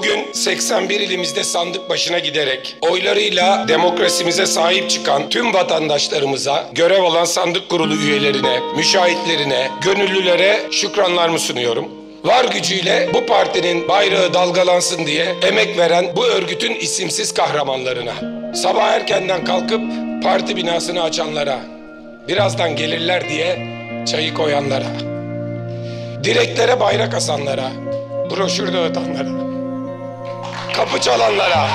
Bugün 81 ilimizde sandık başına giderek oylarıyla demokrasimize sahip çıkan tüm vatandaşlarımıza, görev alan sandık kurulu üyelerine, müşahitlerine, gönüllülere şükranlarımı sunuyorum. Var gücüyle bu partinin bayrağı dalgalansın diye emek veren bu örgütün isimsiz kahramanlarına, sabah erkenden kalkıp parti binasını açanlara, birazdan gelirler diye çayı koyanlara, direklere bayrak asanlara, broşür dağıtanlara, kapı çalanlara,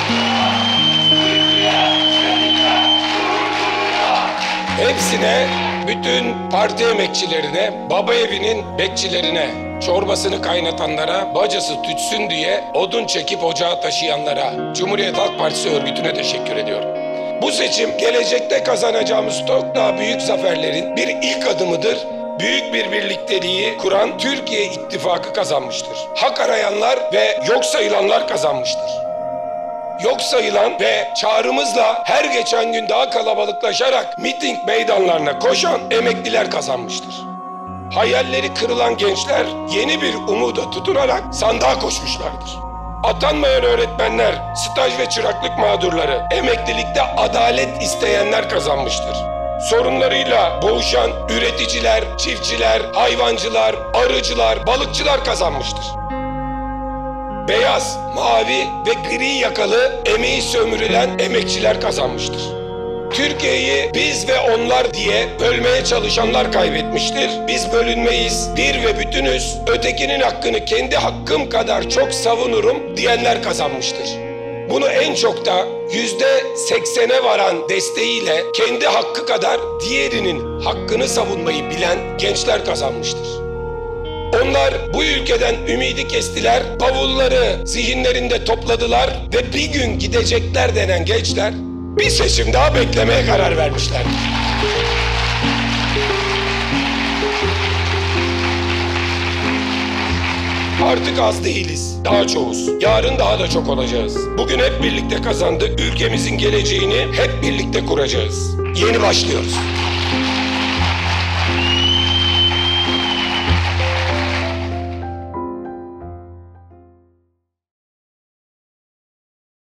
hepsine, bütün parti emekçilerine, baba evinin bekçilerine, çorbasını kaynatanlara, bacası tütsün diye odun çekip ocağa taşıyanlara, Cumhuriyet Halk Partisi örgütüne teşekkür ediyorum. Bu seçim gelecekte kazanacağımız çok daha büyük zaferlerin bir ilk adımıdır. Büyük bir birlikteliği kuran Türkiye İttifakı kazanmıştır. Hak arayanlar ve yok sayılanlar kazanmıştır. Yok sayılan ve çağrımızla her geçen gün daha kalabalıklaşarak miting meydanlarına koşan emekliler kazanmıştır. Hayalleri kırılan gençler yeni bir umuda tutunarak sandığa koşmuşlardır. Atanmayan öğretmenler, staj ve çıraklık mağdurları, emeklilikte adalet isteyenler kazanmıştır. Sorunlarıyla boğuşan üreticiler, çiftçiler, hayvancılar, arıcılar, balıkçılar kazanmıştır. Beyaz, mavi ve gri yakalı emeği sömürülen emekçiler kazanmıştır. Türkiye'yi biz ve onlar diye bölmeye çalışanlar kaybetmiştir. Biz bölünmeyiz, bir ve bütünüz, ötekinin hakkını kendi hakkım kadar çok savunurum diyenler kazanmıştır. Bunu en çok da %80'e varan desteğiyle kendi hakkı kadar diğerinin hakkını savunmayı bilen gençler kazanmıştır. Onlar bu ülkeden ümidi kestiler, bavulları zihinlerinde topladılar ve bir gün gidecekler denen gençler bir seçim daha beklemeye karar vermişler. Artık az değiliz, daha çoğuz. Yarın daha da çok olacağız. Bugün hep birlikte kazandık, ülkemizin geleceğini hep birlikte kuracağız. Yeni başlıyoruz.